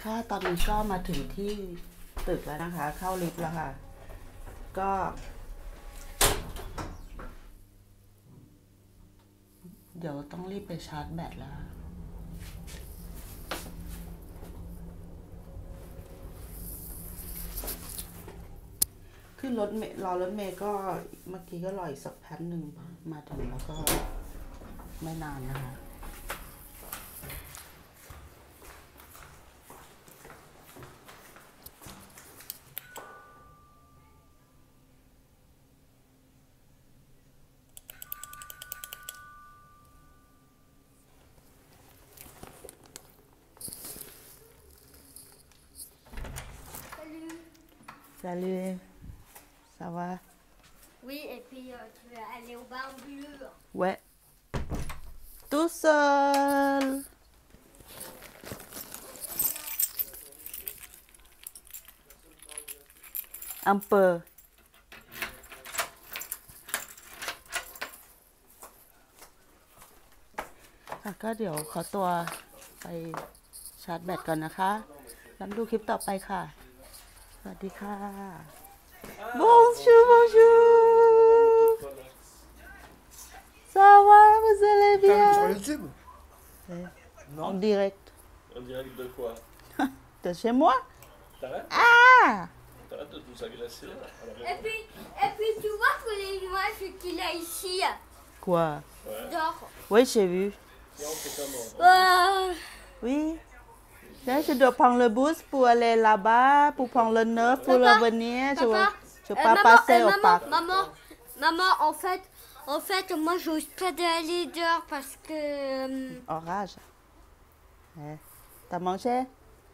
ค่ะตอนนี้ก็มาถึงที่ตึกแล้วนะคะ เข้าลิฟต์แล้วค่ะ ก็เดี๋ยวต้องรีบไปชาร์จแบตแล้วขึ้นรถเมล์รอรถเมล์ก็เมื่อกี้ก็รออีกสักแป๊บหนึ่งมาถึงแล้วก็ไม่นานนะคะ Salut, ça va? Oui, et puis tu vas aller au bar bleu. Ouais. Tout seul. Un peu.ก็เดี๋ยวขอตัวไปชาร์จแบตก่อนนะคะแล้วดูคลิปต่อไปค่ะ สวัสดีค่ะ Bonjour, bonjour. Ça va, vous allez bien? Sur YouTube? Non. En direct. En direct de quoi? De chez moi? T'arrêtes? Ah! T'arrêtes de nous agresser là, à la Et maison. puis tu vois que les nuages qu'il a ici, Quoi? Ouais. dehors. Oui, j'ai vu. Et on fait comment? Oui. Là, je dois prendre le bus pour aller là-bas, pour prendre le 9 pour revenir. Je ne peux pas passer au parc. Maman, en fait, moi, j'ose pas d'aller dehors parce que Orage. T'as mangé?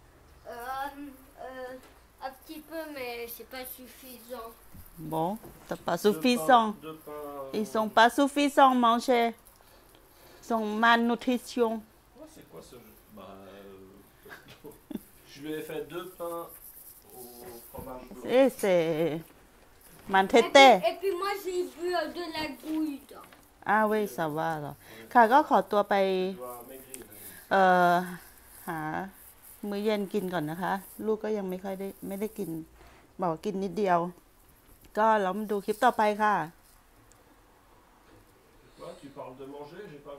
un petit peu, mais c'est pas suffisant. Bon, c'est pas suffisant. Deux pains. Ils sont pas suffisants manger. Ils sont malnutrition. Ouais, c'est quoi ce jeu? Bah, je lui ai fait 2 pains au fromage blanc. Et c'est Et mantété. puis moi, j'ai bu de la goutte. Ah oui, ça va alors. ค่ะก็ขอตัวไป Tu dois maigrir. หามื้อเย็นกินก่อนนะคะ ลูกก็ยังไม่ได้กิน บอกว่ากินนิดเดียว ก็แล้วมาดูคลิปต่อไปค่ะ Quoi? Tu parles de manger? J'ai pas